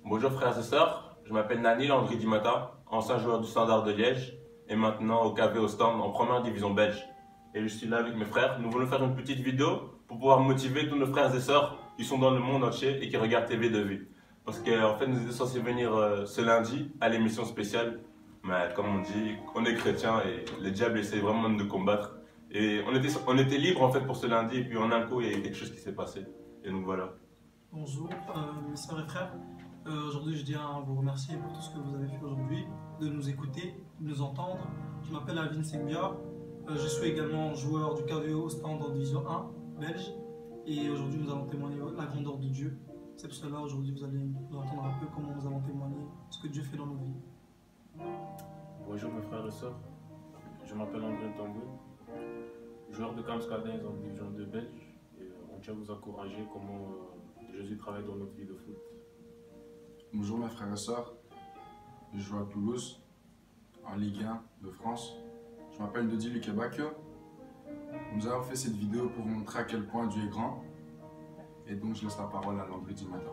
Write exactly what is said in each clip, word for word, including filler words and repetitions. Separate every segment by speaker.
Speaker 1: Bonjour frères et sœurs, je m'appelle Nani Landry Dimata, ancien joueur du Standard de Liège et maintenant au K V au Stand en première division belge. Et je suis là avec mes frères, nous voulons faire une petite vidéo pour pouvoir motiver tous nos frères et sœurs qui sont dans le monde entier et qui regardent T V de vie. Parce qu'en fait nous étions censés venir euh, ce lundi à l'émission spéciale, mais comme on dit, on est chrétien et le diable essaie vraiment de nous combattre. Et on était, on était libre en fait pour ce lundi et puis en un coup il y a quelque chose qui s'est passé. Et donc voilà.
Speaker 2: Bonjour, euh, mes sœurs et frères. Euh, aujourd'hui, je tiens à vous remercier pour tout ce que vous avez fait aujourd'hui, de nous écouter, de nous entendre. Je m'appelle Alvin Sengbia. Euh, je suis également joueur du K V O Stand en Division un belge. Et aujourd'hui, nous allons témoigner la grandeur de Dieu. C'est pour cela, aujourd'hui, vous allez nous entendre un peu comment nous allons témoigner ce que Dieu fait dans nos vies.
Speaker 3: Bonjour mes frères et sœurs, je m'appelle André Tamboué, joueur de Camps Cadens en Division deux belge. Et on tient à vous encourager comment euh, Jésus travaille dans notre vie de foot.
Speaker 4: Bonjour mes frères et sœurs, je joue à Toulouse, en Ligue un de France. Je m'appelle Dodi Lukebakio. Nous avons fait cette vidéo pour vous montrer à quel point Dieu est grand. Et donc je laisse la parole à Landry Dimata.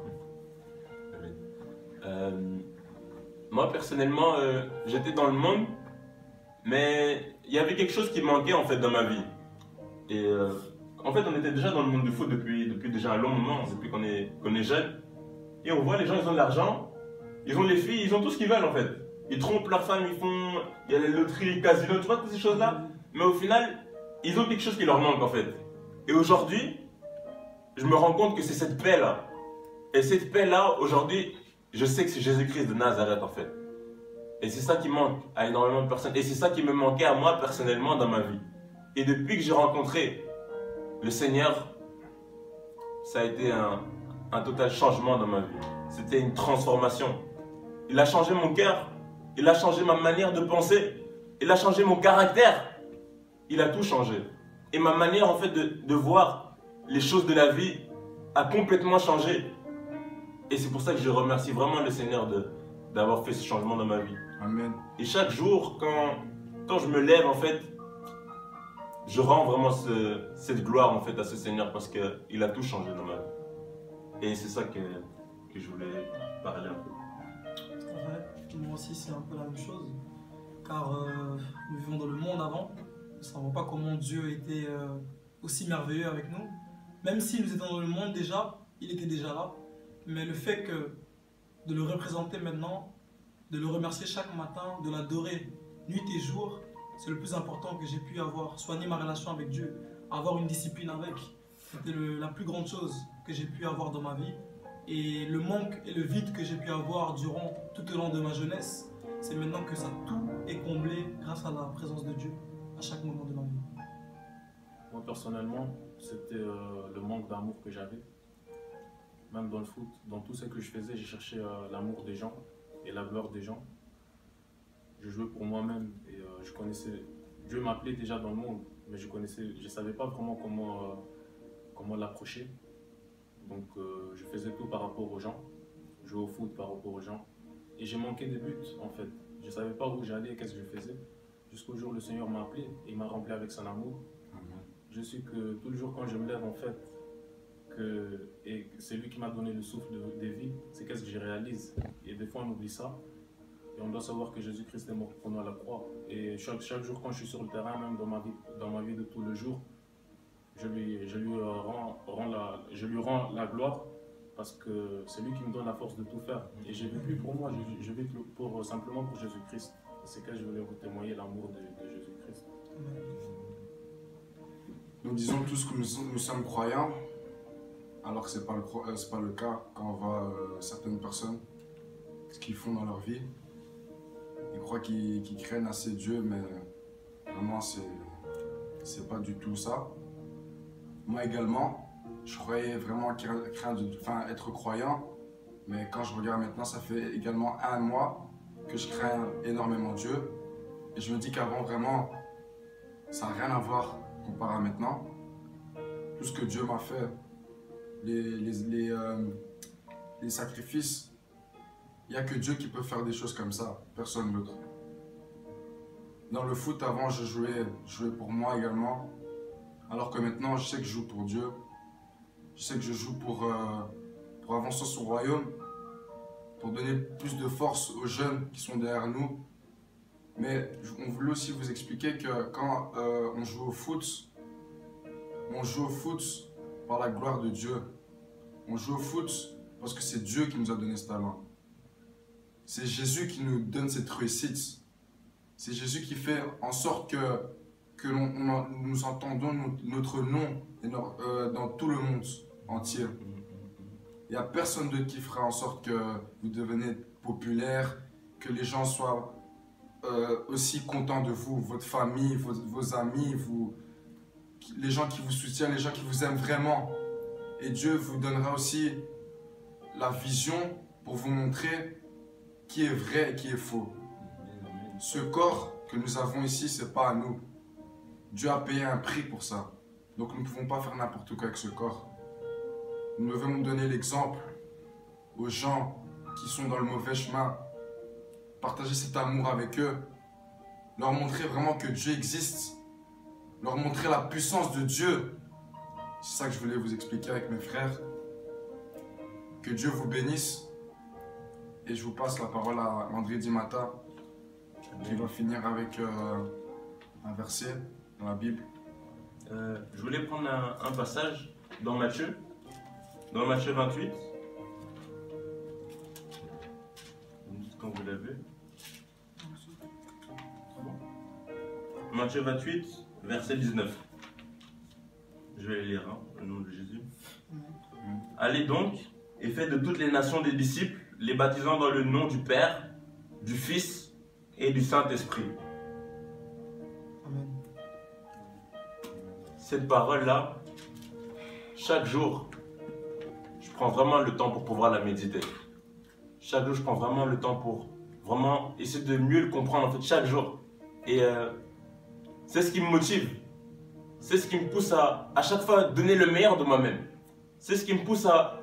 Speaker 1: Euh, moi personnellement, euh, j'étais dans le monde, mais il y avait quelque chose qui manquait en fait dans ma vie. Et euh, en fait, on était déjà dans le monde du foot depuis, depuis déjà un long moment, depuis qu'on est, qu'on est jeune. Et on voit les gens, ils ont de l'argent, ils ont les filles, ils ont tout ce qu'ils veulent en fait. Ils trompent leurs femmes, ils font, il y a les loteries, les casinos, tu vois toutes ces choses-là. Mais au final, ils ont quelque chose qui leur manque en fait. Et aujourd'hui, je me rends compte que c'est cette paix-là. Et cette paix-là, aujourd'hui, je sais que c'est Jésus-Christ de Nazareth en fait. Et c'est ça qui manque à énormément de personnes. Et c'est ça qui me manquait à moi personnellement dans ma vie. Et depuis que j'ai rencontré le Seigneur, ça a été un, un total changement dans ma vie. C'était une transformation. Il a changé mon cœur. Il a changé ma manière de penser. Il a changé mon caractère. Il a tout changé. Et ma manière en fait de, de voir les choses de la vie a complètement changé. Et c'est pour ça que je remercie vraiment le Seigneur d'avoir fait ce changement dans ma vie.
Speaker 4: Amen.
Speaker 1: Et chaque jour, quand, quand je me lève, en fait, je rends vraiment ce, cette gloire en fait, à ce Seigneur parce qu'il a tout changé dans ma vie. Et c'est ça que, que je voulais parler un peu.
Speaker 2: C'est vrai, moi aussi, c'est un peu la même chose. Car euh, nous vivons dans le monde avant. Nous ne savons pas comment Dieu était euh, aussi merveilleux avec nous. Même si nous étions dans le monde déjà, il était déjà là. Mais le fait que de le représenter maintenant, de le remercier chaque matin, de l'adorer nuit et jour, c'est le plus important que j'ai pu avoir. Soigner ma relation avec Dieu, avoir une discipline avec. C'était la plus grande chose que j'ai pu avoir dans ma vie. Et le manque et le vide que j'ai pu avoir durant tout au long de ma jeunesse, c'est maintenant que ça tout est comblé grâce à la présence de Dieu à chaque moment de ma vie.
Speaker 3: Moi personnellement, c'était euh, le manque d'amour que j'avais. Même dans le foot, dans tout ce que je faisais, j'ai cherché euh, l'amour des gens et la gloire des gens. Je jouais pour moi-même et euh, je connaissais... Dieu m'appelait déjà dans le monde, mais je connaissais, je ne savais pas vraiment comment, euh, comment l'approcher. Donc euh, je faisais tout par rapport aux gens. Je jouais au foot par rapport aux gens. Et j'ai manqué de buts en fait. Je ne savais pas où j'allais, qu'est-ce que je faisais. Jusqu'au jour où le Seigneur m'a appelé et il m'a rempli avec son amour. Je suis que tout le jour quand je me lève en fait, que, et c'est lui qui m'a donné le souffle de, de vie, c'est qu'est-ce que je réalise. Et des fois on oublie ça. Et on doit savoir que Jésus-Christ est mort pour nous à la croix. Et chaque, chaque jour quand je suis sur le terrain, même dans ma vie, dans ma vie de tous les jours, je lui, je lui, euh, rends, rends la, je lui rends la gloire parce que c'est lui qui me donne la force de tout faire. Et je ne vis plus pour moi, je, je vis pour, simplement pour Jésus-Christ. Et c'est que je voulais vous témoigner l'amour de, de Jésus-Christ.
Speaker 4: Nous disons tous que nous, nous sommes croyants, alors que ce n'est pas, euh, pas le cas quand on voit euh, certaines personnes, ce qu'ils font dans leur vie. Ils croient qu'ils qu'ils craignent assez Dieu, mais vraiment, c'est pas du tout ça. Moi également, je croyais vraiment craindre, enfin, être croyant, mais quand je regarde maintenant, ça fait également un mois que je crains énormément Dieu. Et je me dis qu'avant, vraiment, ça n'a rien à voir comparé à maintenant. Tout ce que Dieu m'a fait, les, les, les, euh, les sacrifices, il n'y a que Dieu qui peut faire des choses comme ça, personne d'autre. Dans le foot, avant, je jouais, je jouais pour moi également. Alors que maintenant, je sais que je joue pour Dieu. Je sais que je joue pour, euh, pour avancer son royaume. pour donner plus de force aux jeunes qui sont derrière nous. Mais on voulait aussi vous expliquer que quand euh, on joue au foot, on joue au foot par la gloire de Dieu. On joue au foot parce que c'est Dieu qui nous a donné ce talent. C'est Jésus qui nous donne cette réussite. C'est Jésus qui fait en sorte que, que l'on, on, nous entendons notre nom euh, dans tout le monde entier. Il n'y a personne d'autre qui fera en sorte que vous devenez populaire, que les gens soient euh, aussi contents de vous, votre famille, vos, vos amis, vous, les gens qui vous soutiennent, les gens qui vous aiment vraiment. Et Dieu vous donnera aussi la vision pour vous montrer qui est vrai et qui est faux. Ce corps que nous avons ici, ce n'est pas à nous. Dieu a payé un prix pour ça. Donc nous ne pouvons pas faire n'importe quoi avec ce corps. Nous devons donner l'exemple aux gens qui sont dans le mauvais chemin. Partager cet amour avec eux. Leur montrer vraiment que Dieu existe. Leur montrer la puissance de Dieu. C'est ça que je voulais vous expliquer avec mes frères. Que Dieu vous bénisse. Et je vous passe la parole à André Dimata, qui va finir avec euh, un verset dans la Bible.
Speaker 1: Euh, je voulais prendre un, un passage dans Matthieu, dans Matthieu vingt-huit. Vous me dites quand vous l'avez. Matthieu vingt-huit, verset dix-neuf. Je vais le lire, hein, au nom de Jésus. Mmh. Allez donc et faites de toutes les nations des disciples, les baptisant dans le nom du Père, du Fils et du Saint-Esprit.
Speaker 2: Amen.
Speaker 1: Cette parole-là, chaque jour, je prends vraiment le temps pour pouvoir la méditer. Chaque jour, je prends vraiment le temps pour vraiment essayer de mieux le comprendre, en fait, chaque jour. Et euh, c'est ce qui me motive. C'est ce qui me pousse à, à chaque fois, donner le meilleur de moi-même. C'est ce qui me pousse à,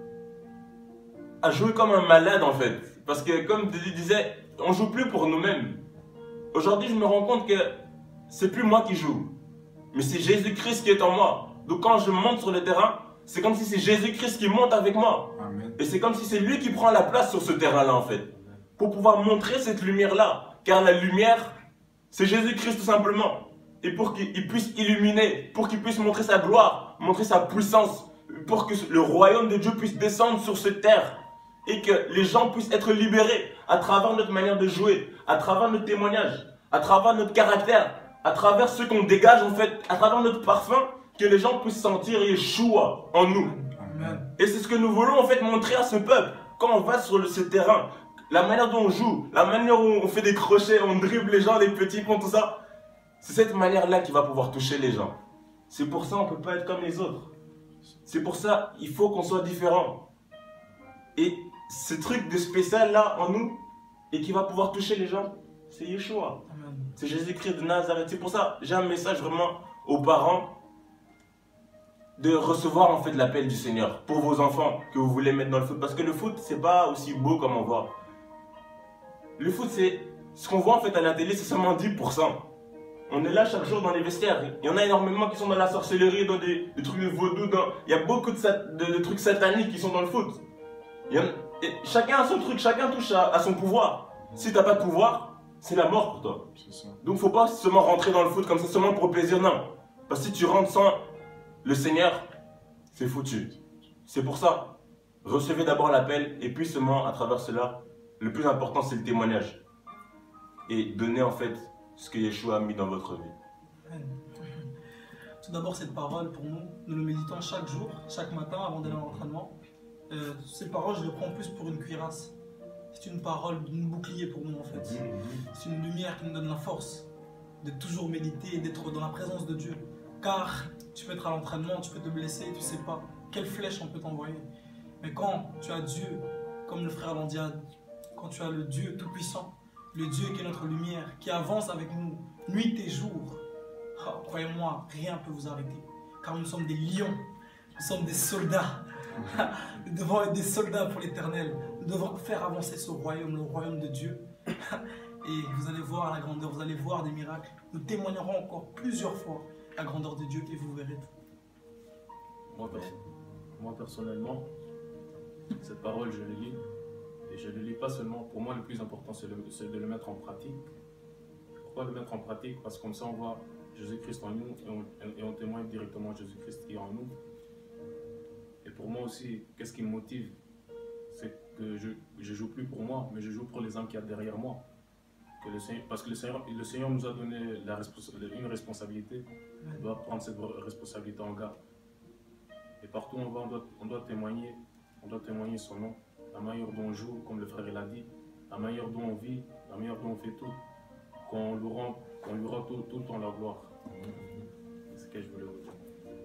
Speaker 1: à jouer comme un malade, en fait. Parce que, comme Dédé disait, on ne joue plus pour nous-mêmes. Aujourd'hui, je me rends compte que c'est plus moi qui joue, mais c'est Jésus-Christ qui est en moi. Donc quand je monte sur le terrain, c'est comme si c'est Jésus-Christ qui monte avec moi.
Speaker 4: Amen.
Speaker 1: Et c'est comme si c'est lui qui prend la place sur ce terrain-là, en fait. Pour pouvoir montrer cette lumière-là. Car la lumière, c'est Jésus-Christ tout simplement. Et pour qu'il puisse illuminer, pour qu'il puisse montrer sa gloire, montrer sa puissance, pour que le royaume de Dieu puisse descendre sur cette terre. Et que les gens puissent être libérés à travers notre manière de jouer, à travers notre témoignage, à travers notre caractère, à travers ce qu'on dégage en fait, à travers notre parfum, que les gens puissent sentir Yeshua en nous.
Speaker 2: Amen.
Speaker 1: Et c'est ce que nous voulons en fait montrer à ce peuple. Quand on va sur le, ce terrain, la manière dont on joue, la manière où on fait des crochets, on dribble les gens, les petits ponts, tout ça, c'est cette manière-là qui va pouvoir toucher les gens. C'est pour ça qu'on ne peut pas être comme les autres. C'est pour ça il faut qu'on soit différent. Et ce truc de spécial là en nous, et qui va pouvoir toucher les gens, c'est Yeshua. C'est Jésus-Christ de Nazareth. C'est pour ça j'ai un message vraiment aux parents de recevoir en fait l'appel du Seigneur pour vos enfants que vous voulez mettre dans le foot. Parce que le foot, c'est pas aussi beau comme on voit. Le foot, c'est ce qu'on voit en fait à la télé, c'est seulement dix pour cent. On est là chaque jour dans les vestiaires. Il y en a énormément qui sont dans la sorcellerie, dans des, des trucs de vaudou. Dans... Il y a beaucoup de, sat... de, de trucs sataniques qui sont dans le foot. Il y en... Et chacun a son truc, chacun touche à, à son pouvoir. Si tu n'as pas de pouvoir, c'est la mort pour toi. Donc il ne faut pas seulement rentrer dans le foot comme ça, seulement pour plaisir, non. Parce que si tu rentres sans le Seigneur, c'est foutu. C'est pour ça, recevez d'abord l'appel et puis seulement à travers cela, le plus important c'est le témoignage. Et donner en fait ce que Yeshua a mis dans votre vie.
Speaker 2: Tout d'abord, cette parole, pour nous, nous le méditons chaque jour, chaque matin avant d'aller à l'entraînement. Euh, cette parole, je le prends plus pour une cuirasse. C'est une parole, une bouclier pour nous en fait. C'est une lumière qui nous donne la force de toujours méditer et d'être dans la présence de Dieu. Car tu peux être à l'entraînement, tu peux te blesser, tu ne sais pas quelle flèche on peut t'envoyer. Mais quand tu as Dieu, comme le frère Landia a dit, quand tu as le Dieu Tout-Puissant, le Dieu qui est notre lumière, qui avance avec nous, nuit et jour, oh, croyez-moi, rien ne peut vous arrêter. Car nous sommes des lions, nous sommes des soldats. Nous devons être des soldats pour l'éternel. Nous devons faire avancer ce royaume, le royaume de Dieu. Et vous allez voir la grandeur, vous allez voir des miracles. Nous témoignerons encore plusieurs fois la grandeur de Dieu et vous verrez tout.
Speaker 3: Moi, perso- moi personnellement, cette parole je l'ai lue et Et je ne le lis pas seulement, pour moi le plus important c'est de le mettre en pratique. Pourquoi le mettre en pratique? Parce que comme ça on voit Jésus-Christ en nous et on, et on témoigne directement Jésus-Christ qui est en nous. Et pour moi aussi, qu'est-ce qui me motive? C'est que je ne joue plus pour moi, mais je joue pour les âmes qu'il y a derrière moi. Que le Seigneur, parce que le Seigneur, le Seigneur nous a donné la respons une responsabilité. On doit prendre cette responsabilité en garde. Et partout où on va, on doit, on doit témoigner, on doit témoigner son nom. La manière dont on joue, comme le frère l'a dit, la manière dont on vit, la manière dont on fait tout, qu'on lui rend, qu'on lui rend tout, tout le temps la gloire. C'est ce que je voulais vous dire.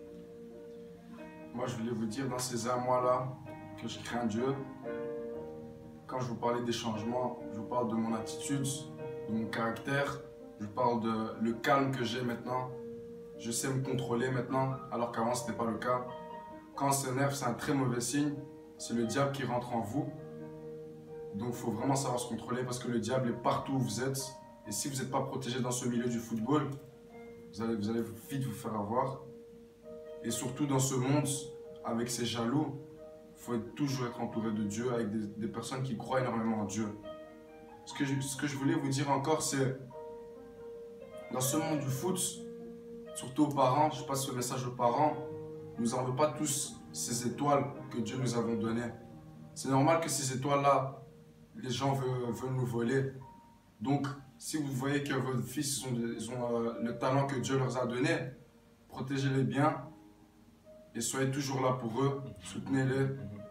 Speaker 4: Moi, je voulais vous dire dans ces un mois-là que je crains Dieu. Quand je vous parlais des changements, je vous parle de mon attitude, de mon caractère. Je parle de le calme que j'ai maintenant. Je sais me contrôler maintenant, alors qu'avant, ce n'était pas le cas. Quand on s'énerve, c'est un très mauvais signe. C'est le diable qui rentre en vous. Donc, il faut vraiment savoir se contrôler parce que le diable est partout où vous êtes. Et si vous n'êtes pas protégé dans ce milieu du football, vous allez, vous allez vite vous faire avoir. Et surtout dans ce monde, avec ses jaloux, il faut être, toujours être entouré de Dieu, avec des, des personnes qui croient énormément en Dieu. Ce que, je, ce que je voulais vous dire encore, c'est dans ce monde du foot, surtout aux parents, je passe ce message aux parents, nous n'en veut pas tous ces étoiles que Dieu nous a données. C'est normal que ces étoiles-là, les gens veulent, veulent nous voler. Donc, si vous voyez que vos fils ils ont, ils ont euh, le talent que Dieu leur a donné, protégez-les bien et soyez toujours là pour eux, soutenez-les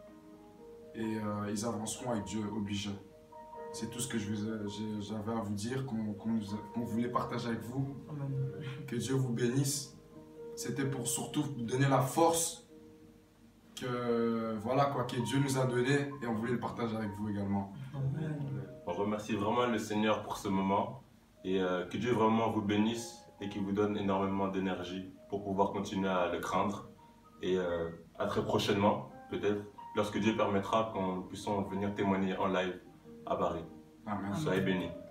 Speaker 4: et euh, ils avanceront avec Dieu, obligé. C'est tout ce que j'avais à vous dire, qu'on qu'on qu'on voulait partager avec vous.
Speaker 2: Amen.
Speaker 4: Que Dieu vous bénisse. C'était pour surtout vous donner la force que, voilà, quoi, que Dieu nous a donné et on voulait le partager avec vous également.
Speaker 2: Amen.
Speaker 1: On remercie vraiment le Seigneur pour ce moment et euh, que Dieu vraiment vous bénisse et qu'il vous donne énormément d'énergie pour pouvoir continuer à le craindre. Et euh, à très prochainement, peut-être, lorsque Dieu permettra qu'on puisse venir témoigner en live à Paris.
Speaker 4: Amen.
Speaker 1: Soyez bénis.